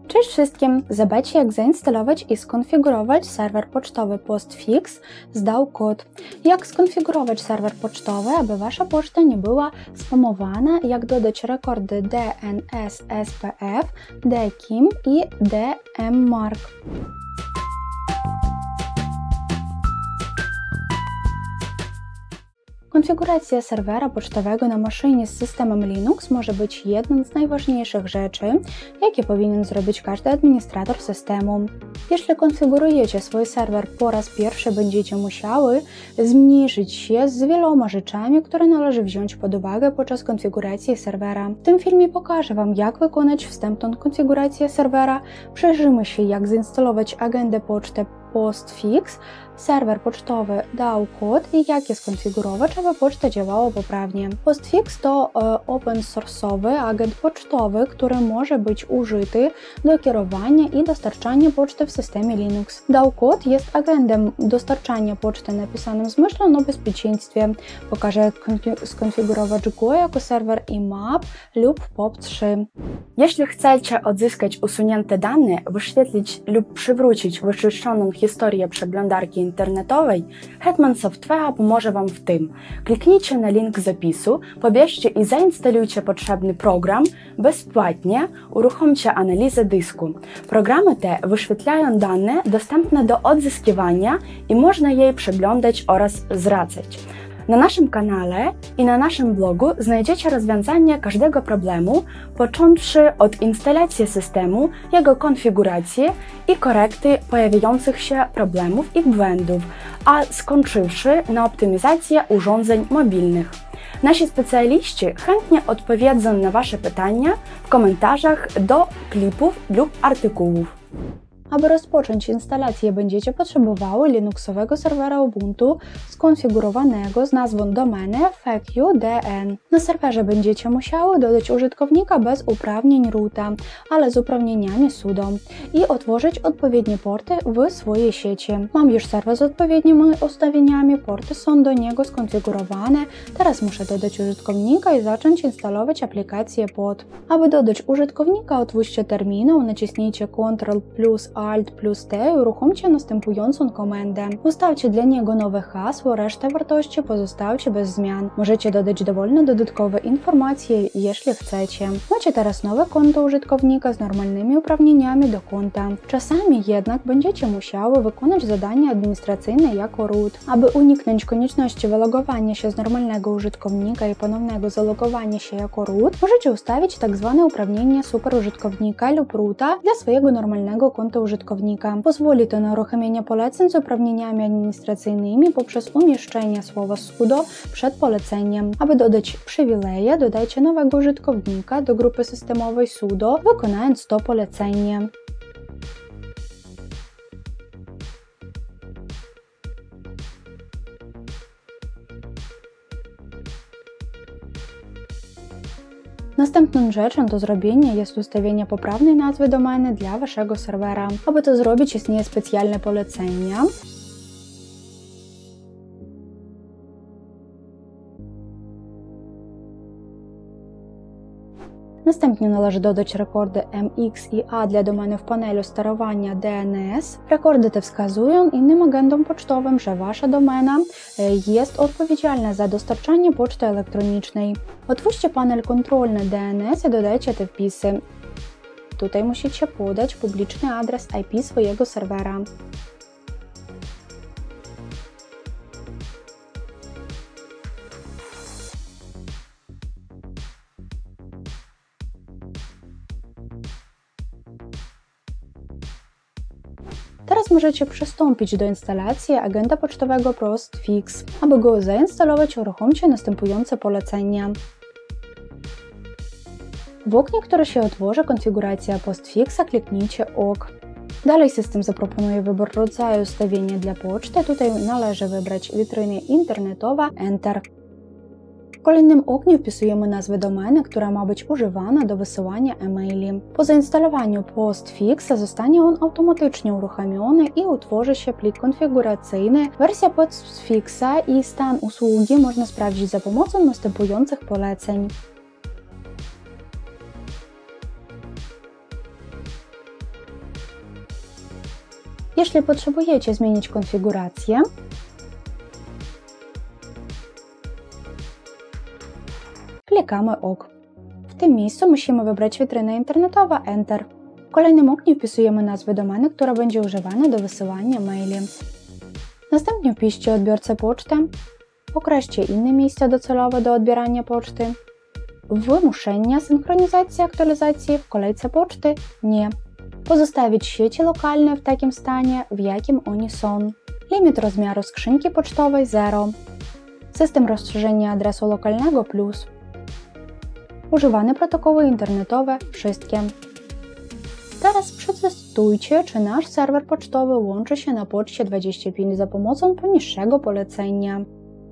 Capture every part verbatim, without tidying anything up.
Cześć wszystkim! Zobaczcie, jak zainstalować i skonfigurować serwer pocztowy Postfix z D A W Code. Jak skonfigurować serwer pocztowy, aby Wasza poczta nie była spamowana, jak dodać rekordy D N S S P F, D K I M i D M Mark. Konfiguracja serwera pocztowego na maszynie z systemem Linux może być jedną z najważniejszych rzeczy, jakie powinien zrobić każdy administrator systemu. Jeśli konfigurujecie swój serwer po raz pierwszy, będziecie musiały zmierzyć się z wieloma rzeczami, które należy wziąć pod uwagę podczas konfiguracji serwera. W tym filmie pokażę Wam, jak wykonać wstępną konfigurację serwera, przyjrzymy się, jak zainstalować agendę poczty Postfix, serwer pocztowy D A W Code i jak je skonfigurować, aby poczta działała poprawnie. Postfix to e, open source'owy agent pocztowy, który może być użyty do kierowania i dostarczania poczty w systemie Linux. D A W Code jest agentem dostarczania poczty napisanym z myślą o bezpieczeństwie. Pokażę, jak skonfigurować go jako serwer I M A P lub P O P trzy. Jeśli chcecie odzyskać usunięte dane, wyświetlić lub przywrócić wyczyszczoną historię przeglądarki internetowej, Hetman Software pomoże Wam w tym. Kliknijcie na link zapisu, pobierzcie i zainstalujcie potrzebny program bezpłatnie, uruchomcie analizę dysku. Programy te wyświetlają dane dostępne do odzyskiwania i można je przeglądać oraz zwracać. Na naszym kanale i na naszym blogu znajdziecie rozwiązanie każdego problemu, począwszy od instalacji systemu, jego konfiguracji i korekty pojawiających się problemów i błędów, a skończywszy na optymizacji urządzeń mobilnych. Nasi specjaliści chętnie odpowiedzą na Wasze pytania w komentarzach do klipów lub artykułów. Aby rozpocząć instalację, będziecie potrzebowały linuxowego serwera Ubuntu skonfigurowanego z nazwą domeny F Q D N. Na serwerze będziecie musiały dodać użytkownika bez uprawnień roota, ale z uprawnieniami sudo i otworzyć odpowiednie porty w swojej sieci. Mam już serwer z odpowiednimi ustawieniami, porty są do niego skonfigurowane, teraz muszę dodać użytkownika i zacząć instalować aplikację pod. Aby dodać użytkownika, otwórzcie terminał, naciśnijcie Ctrl plus Alt plus T i uruchomcie następującą komendę. Ustawcie dla niego nowe hasło, resztę wartości pozostawcie bez zmian. Możecie dodać dowolne dodatkowe informacje, jeśli chcecie. Macie teraz nowe konto użytkownika z normalnymi uprawnieniami do konta. Czasami jednak będziecie musiały wykonać zadanie administracyjne jako root. Aby uniknąć konieczności wylogowania się z normalnego użytkownika i ponownego zalogowania się jako root, możecie ustawić tzw. uprawnienie superużytkownika lub roota dla swojego normalnego konta użytkownika. użytkownika. Pozwoli to na uruchomienie poleceń z uprawnieniami administracyjnymi poprzez umieszczenie słowa sudo przed poleceniem. Aby dodać przywileje, dodajcie nowego użytkownika do grupy systemowej sudo, wykonając to polecenie. Następną rzeczą do zrobienia jest ustawienie poprawnej nazwy domeny dla Waszego serwera. Aby to zrobić, istnieje specjalne polecenie. Następnie należy dodać rekordy M X i A dla domeny w panelu sterowania D N S. Rekordy te wskazują innym agentom pocztowym, że Wasza domena jest odpowiedzialna za dostarczanie poczty elektronicznej. Otwórzcie panel kontrolny D N S i dodajcie te wpisy. Tutaj musicie podać publiczny adres I P swojego serwera. Teraz możecie przystąpić do instalacji agenta pocztowego Postfix. Aby go zainstalować, uruchomcie następujące polecenia. W oknie, które się otworzy, konfiguracja Postfixa, kliknijcie OK. Dalej system zaproponuje wybór rodzaju ustawienia dla poczty. Tutaj należy wybrać witryna internetowa, Enter. W kolejnym oknie wpisujemy nazwę domeny, która ma być używana do wysyłania e-maili. Po zainstalowaniu Postfixa zostanie on automatycznie uruchomiony i utworzy się plik konfiguracyjny. Wersja Postfixa i stan usługi można sprawdzić za pomocą następujących poleceń. Jeśli potrzebujecie zmienić konfigurację, klikamy OK. W tym miejscu musimy wybrać witrynę internetową Enter. W kolejnym oknie wpisujemy nazwę domeny, która będzie używana do wysyłania maili. Następnie wpiszcie odbiorcę poczty, określcie inne miejsce docelowe do odbierania poczty, wymuszenia synchronizacji aktualizacji w kolejce poczty nie, pozostawić sieci lokalne w takim stanie, w jakim oni są, limit rozmiaru skrzynki pocztowej zero, system rozszerzenia adresu lokalnego plus, używane protokoły internetowe wszystkie. Teraz przetestujcie, czy nasz serwer pocztowy łączy się na poczcie dwadzieścia pięć za pomocą poniższego polecenia.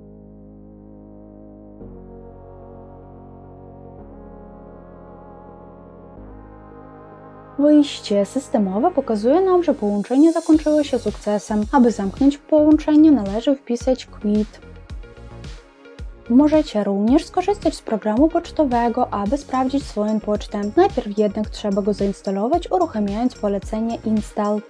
Wyjście systemowe pokazuje nam, że połączenie zakończyło się sukcesem. Aby zamknąć połączenie, należy wpisać quit. Możecie również skorzystać z programu pocztowego, aby sprawdzić swoją pocztę. Najpierw jednak trzeba go zainstalować, uruchamiając polecenie install.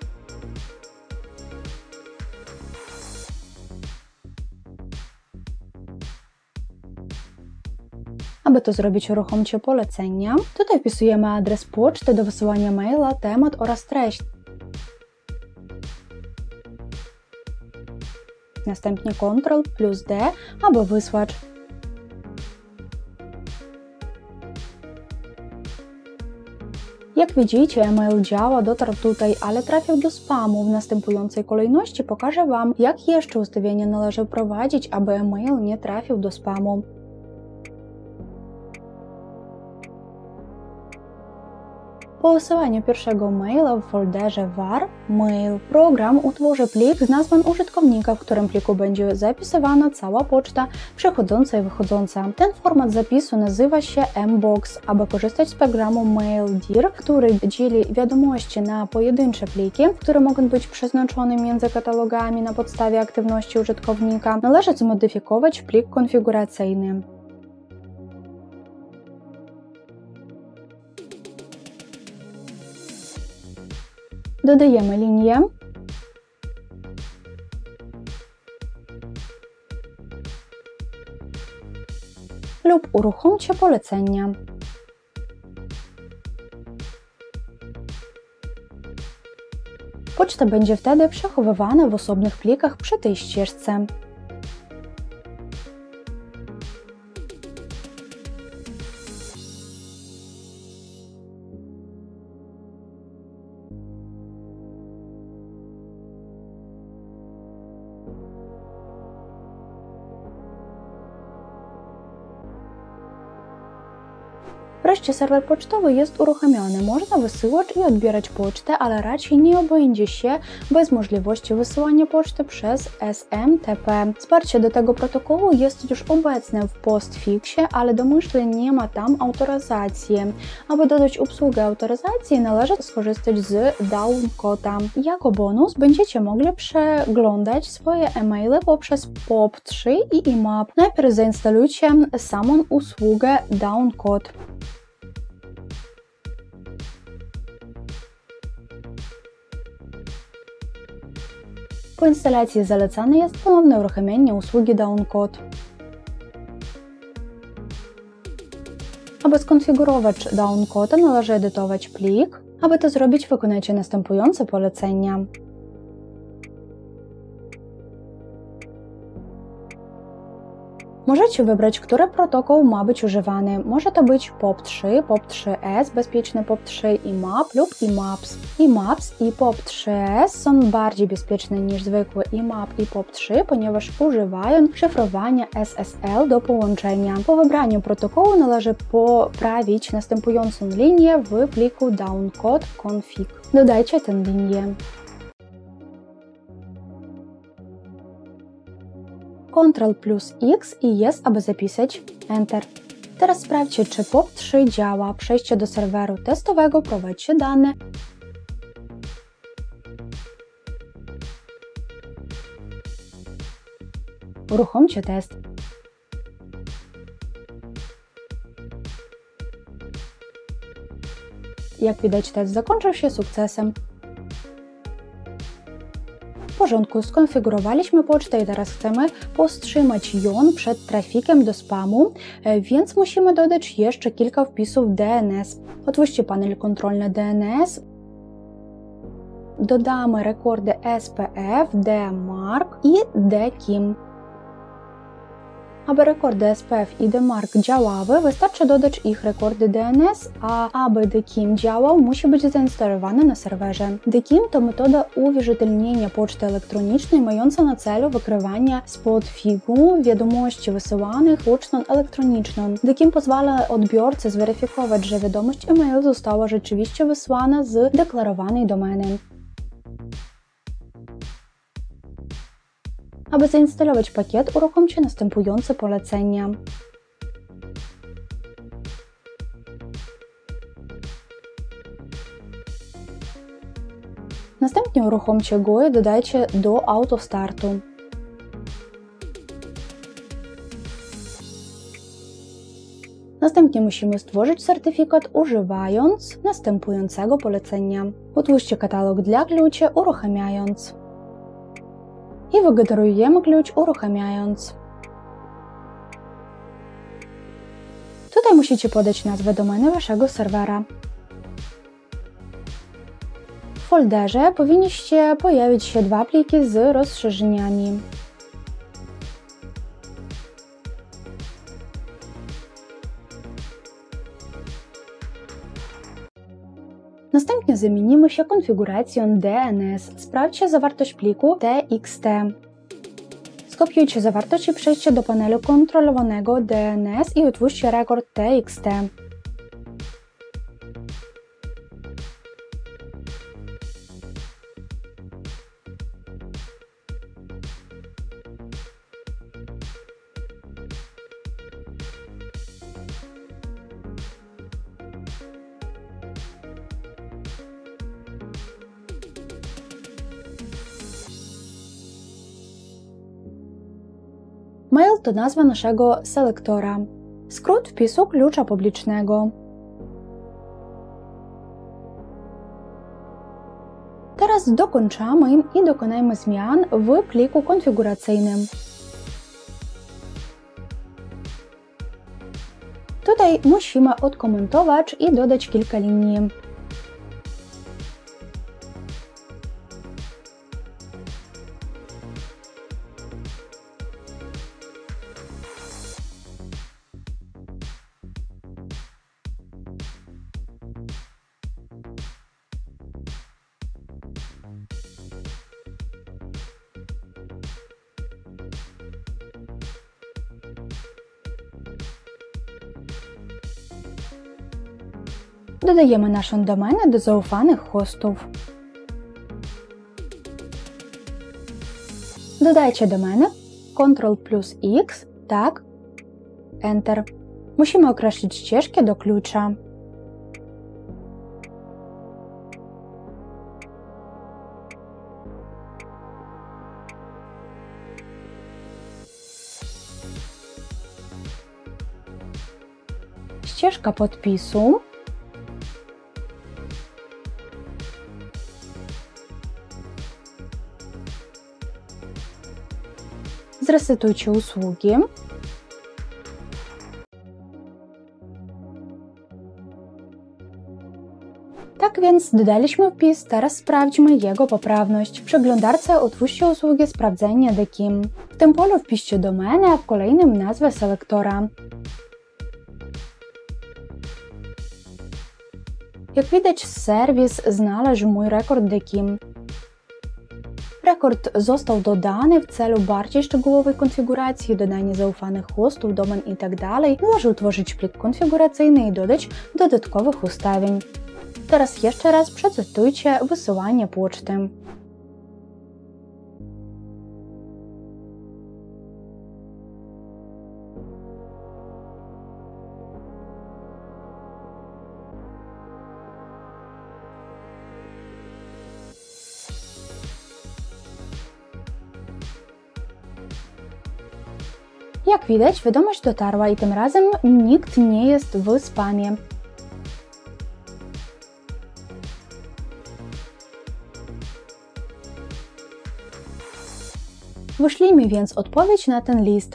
Aby to zrobić, uruchomcie polecenia. Tutaj wpisujemy adres poczty do wysyłania maila, temat oraz treść. Następnie kontrol plus D, aby wysłać. Jak widzicie, e-mail działa, dotarł tutaj, ale trafił do spamu. W następującej kolejności pokażę Wam, jak jeszcze ustawienia należy wprowadzić, aby e-mail nie trafił do spamu. Po wysyłaniu pierwszego maila w folderze var mail program utworzy plik z nazwą użytkownika, w którym pliku będzie zapisywana cała poczta przychodząca i wychodząca. Ten format zapisu nazywa się mbox. Aby korzystać z programu MailDir, który dzieli wiadomości na pojedyncze pliki, które mogą być przeznaczone między katalogami na podstawie aktywności użytkownika, należy zmodyfikować plik konfiguracyjny. Dodajemy linię lub uruchomcie polecenia. Poczta będzie wtedy przechowywana w osobnych plikach przy tej ścieżce. Wreszcie serwer pocztowy jest uruchomiony. Można wysyłać i odbierać pocztę, ale raczej nie obędzie się bez możliwości wysyłania poczty przez S M T P. Wsparcie do tego protokołu jest już obecne w postfixie, ale domyślnie nie ma tam autoryzacji. Aby dodać obsługę autoryzacji, należy skorzystać z Downcota. Jako bonus będziecie mogli przeglądać swoje e-maile poprzez P O P trzy i I M A P. Najpierw zainstalujcie samą usługę Downcot. Po instalacji zalecane jest ponowne uruchomienie usługi Downcot. Aby skonfigurować Downcota, należy edytować plik. Aby to zrobić, wykonajcie następujące polecenia. Możecie wybrać, który protokół ma być używany. Może to być P O P trzy, P O P trzy S, bezpieczny P O P trzy I M A P lub I M A P S. I M A P S i P O P trzy S są bardziej bezpieczne niż zwykłe I M A P i P O P trzy, ponieważ używają szyfrowania S S L do połączenia. Po wybraniu protokołu należy poprawić następującą linię w pliku downcot config. Dodajcie tę linię. kontrol plus X i S, aby zapisać Enter. Teraz sprawdźcie, czy P O P trzy działa. Przejdźcie do serweru testowego, prowadźcie dane. Uruchomcie test. Jak widać, test zakończył się sukcesem. porządku, skonfigurowaliśmy pocztę i teraz chcemy powstrzymać ją przed trafikiem do spamu, więc musimy dodać jeszcze kilka wpisów D N S. Otwórzcie panel kontrolny D N S. Dodamy rekordy S P F, D Mark i D Kim. Aby rekordy S P F i D Mark działały, wystarczy dodać ich rekordy D N S, a aby D Kim działał, musi być zainstalowany na serwerze. D Kim to metoda uwierzytelnienia poczty elektronicznej mająca na celu wykrywanie spod figu wiadomości wysyłanych pocztą elektroniczną. D Kim pozwala odbiorcy zweryfikować, że wiadomość e-mail została rzeczywiście wysłana z deklarowanej domeny. Aby zainstalować pakiet, uruchomcie następujące polecenia. Następnie uruchomcie go i dodajcie do autostartu. Następnie musimy stworzyć certyfikat używając następującego polecenia. Otwórzcie katalog dla kluczy, uruchamiając. I wygenerujemy klucz uruchamiając. Tutaj musicie podać nazwę domeny waszego serwera. W folderze powinniście pojawić się dwa pliki z rozszerzeniami. Następnie zamienimy się konfiguracją D N S. Sprawdźcie zawartość pliku T X T. Skopiujcie zawartość i przejdźcie do panelu kontrolowanego D N S i otwórzcie rekord T X T. Mail to nazwa naszego selektora. Skrót wpisu klucza publicznego. Teraz dokończamy i dokonajmy zmian w pliku konfiguracyjnym. Tutaj musimy odkomentować i dodać kilka linii. Dodajemy naszą domenę do zaufanych hostów. Dodajcie domenę, Ctrl plus X, tak, Enter. Musimy określić ścieżkę do klucza. Ścieżka podpisu. Zresetujcie usługi. Tak więc dodaliśmy wpis, teraz sprawdźmy jego poprawność. W przeglądarce otwórzcie usługę sprawdzenia D Kim. W tym polu wpiszcie domenę, a w kolejnym nazwę selektora. Jak widać, serwis znalazł mój rekord D Kim. Rekord został dodany w celu bardziej szczegółowej konfiguracji, dodania zaufanych hostów, domen itd. Należy utworzyć plik konfiguracyjny i dodać dodatkowych ustawień. Teraz jeszcze raz przetestujcie wysyłanie poczty. Jak widać, wiadomość dotarła i tym razem nikt nie jest w spamie. Wyślijmy więc odpowiedź na ten list.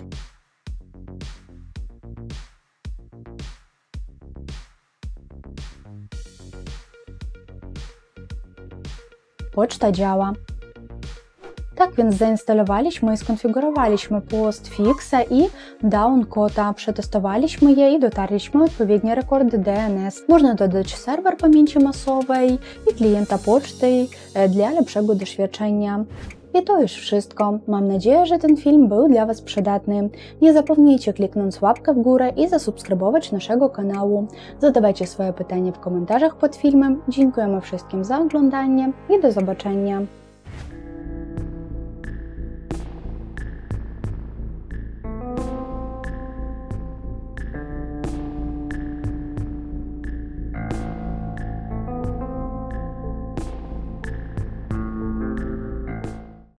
Poczta działa. Tak więc zainstalowaliśmy i skonfigurowaliśmy postfixa i downcod'a, przetestowaliśmy je i dotarliśmy odpowiednie rekordy D N S. Można dodać serwer pamięci masowej i klienta poczty dla lepszego doświadczenia. I to już wszystko. Mam nadzieję, że ten film był dla Was przydatny. Nie zapomnijcie kliknąć łapkę w górę i zasubskrybować naszego kanału. Zadawajcie swoje pytania w komentarzach pod filmem. Dziękujemy wszystkim za oglądanie i do zobaczenia.